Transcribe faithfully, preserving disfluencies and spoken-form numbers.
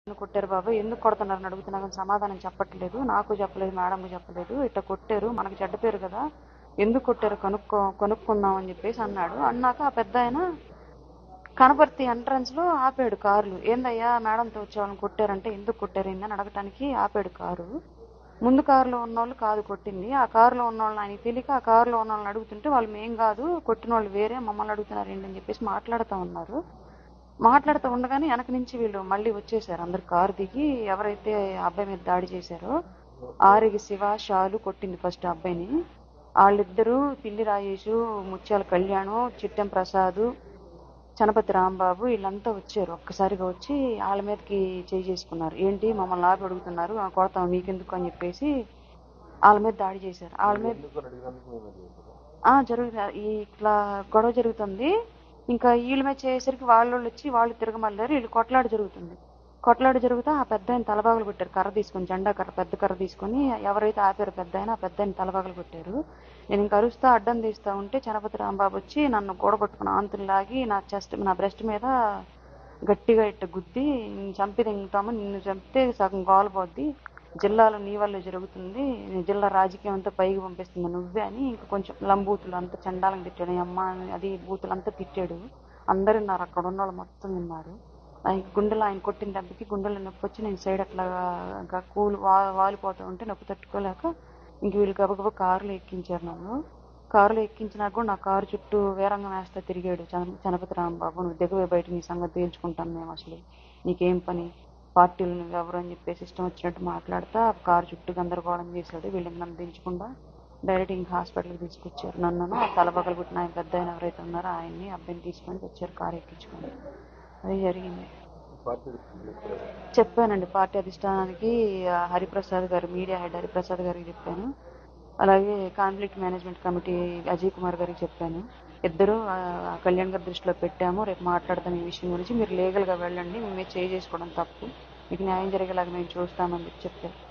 కొట్టారు బాబాయ్, ఎందుకు కొడుతున్నారని అడుగుతున్నా కానీ సమాధానం చెప్పట్లేదు. నాకు చెప్పలేదు, మేడంకి చెప్పలేదు. ఇట్లా కొట్టారు, మనకి చెడ్డ పేరు కదా, ఎందుకు కొట్టారు కనుక్కో కనుక్కుందాం అని చెప్పేసి అన్నాడు. అన్నాక ఆ పెద్ద ఆయన కనపర్తి ఎంట్రన్స్ లో ఆపాడు కార్లు. ఏందయ్యా మేడంతో వచ్చే వాళ్ళని కొట్టారంటే ఎందుకు కొట్టారు ఏందని అడగటానికి ఆపాడు కారు. ముందు కారులో ఉన్న వాళ్ళు కాదు కొట్టింది, ఆ కారులో ఉన్న వాళ్ళని ఆయనకి తెలియక ఆ కారులో ఉన్న వాళ్ళని అడుగుతుంటే వాళ్ళు మేం కాదు కొట్టిన వాళ్ళు వేరే, మమ్మల్ని అడుగుతున్నారు ఏంటని చెప్పేసి మాట్లాడుతూ ఉన్నారు. మాట్లాడుతూ ఉండగానే వెనక నుంచి వీళ్ళు మళ్ళీ వచ్చేసారు. అందరు కారు దిగి ఎవరైతే అబ్బాయి మీద దాడి చేశారో ఆరిగి శివ షాలు కొట్టింది ఫస్ట్ అబ్బాయిని. వాళ్ళిద్దరూ పిల్లి రాజేషు, ముత్యాల కళ్యాణం, చిట్టెం ప్రసాద్, చనపతి రాంబాబు వీళ్ళంతా వచ్చారు. ఒక్కసారిగా వచ్చి వాళ్ళ మీదకి చేయి చేసుకున్నారు. ఏంటి మమ్మల్ని ఆపి అడుగుతున్నారు, ఆ కొడతాం మీకెందుకు అని చెప్పేసి వాళ్ళ మీద దాడి చేశారు. వాళ్ళ మీద ఆ జరుగుతుంది, ఈ ఇట్లా గొడవ జరుగుతుంది. ఇంకా వీళ్ళ మీద చేసేసరికి వాళ్ళు వచ్చి వాళ్ళు తిరగమల్లారు, వీళ్ళు కొట్లాట జరుగుతుంది. కొట్లాట జరుగుతా ఆ పెద్ద ఆయన తలబాగులు కొట్టారు, కర్ర తీసుకొని, జెండా కర్ర, పెద్ద కర్ర తీసుకొని. ఎవరైతే ఆపారో పెద్ద ఆయన, ఆ పెద్ద ఆయన తలబాగులు కొట్టారు. నేను ఇంకా అరుస్తా అడ్డం తీస్తా ఉంటే చనపతి రాంబాబు వచ్చి నన్ను కూడబట్టుకున్న ఆంతులు లాగి నా చెస్ట్ నా బ్రెస్ట్ మీద గట్టిగా ఇట్ట గుద్ది, నిన్ను చంపి తింటాము, నిన్ను చంపితే సగం గోలపోద్ది, జిల్లాలో నీ వల్లే జరుగుతుంది, జిల్లా రాజకీయం అంతా పైకి పంపిస్తుంది నువ్వే అని ఇంకా కొంచెం లంబూతులు అంతా చండాలం తిట్టాడు. అమ్మ అది బూతులు అంతా తిట్టాడు. అందరు విన్నారు, అక్కడ ఉన్న వాళ్ళు మొత్తం విన్నారు. ఆయన గుండెలో ఆయన కొట్టిన దెబ్బకి గుండెలో నొప్పి వచ్చి నేను సైడ్ అట్లా కూలు వా వాలిపోతూ ఉంటే నొప్పి తట్టుకోలేక ఇంక వీళ్ళు గబగబా కారులో ఎక్కించారు నన్ను. కారులో ఎక్కించినాక కూడా నా కారు చుట్టూ వీరంగం వేస్తా తిరిగాడు చనపతి రాంబాబు. నువ్వు దిగవే బయట, నీ సంగతి తేల్చుకుంటాను మేము, అసలు నీకేం పని, పార్టీలు నువ్వు ఎవరు అని చెప్పేసి ఇష్టం వచ్చినట్టు మాట్లాడుతా కారు చుట్టూ గందరగోళం చేశాడు. వీళ్ళకి నన్ను దించకుండా డైరెక్ట్ ఇంక హాస్పిటల్కి తీసుకొచ్చారు. నన్ను ఆ తల పగలు పుట్టిన ఆయన పెద్ద ఆయన ఎవరైతే ఉన్నారో ఆయన్ని అబ్బాయిని తీసుకొని వచ్చారు కారు ఎక్కించుకొని. అది జరిగింది. చెప్పానండి పార్టీ అధిష్టానానికి, హరిప్రసాద్ గారు, మీడియా హెడ్ హరిప్రసాద్ గారికి చెప్పాను. అలాగే conflict management committee Ajay Kumar గారికి చెప్పాను. ఇద్దరు కళ్యాణ్ గారి దృష్టిలో పెట్టాము, రేపు మాట్లాడతాం ఈ విషయం గురించి, మీరు లీగల్గా వెళ్ళండి, మేమే చేయి చేసుకోవడం తప్పు, మీకు న్యాయం జరిగేలాగా మేము చూస్తామని చెప్పి చెప్పారు.